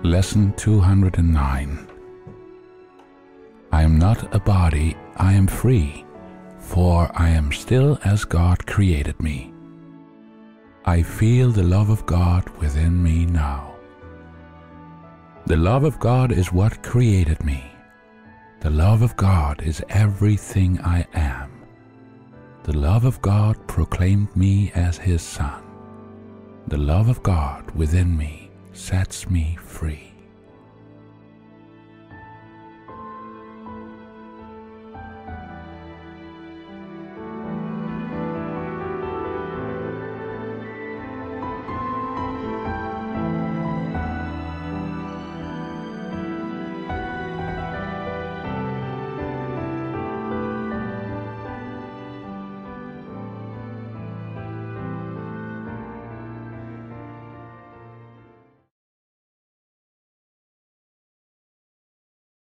Lesson 209. I am not a body, I am free, for I am still as God created me. I feel the love of God within me now. The love of God is what created me. The love of God is everything I am. The love of God proclaimed me as His Son. The love of God within me sets me free.